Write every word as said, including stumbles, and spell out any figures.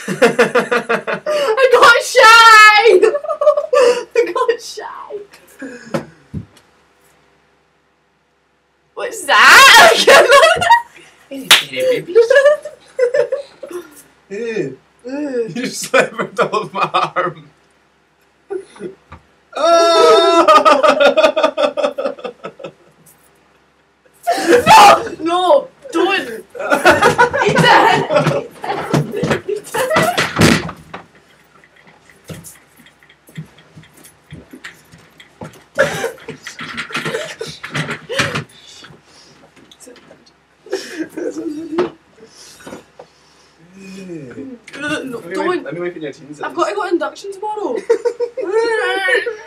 I got shy! I got shy. What's that? You slipped off my arm. Oh! No! No! Don't! Eat it! Eat it! No, Let me don't! wait, let me wait for your teens. I've got to go to induction tomorrow.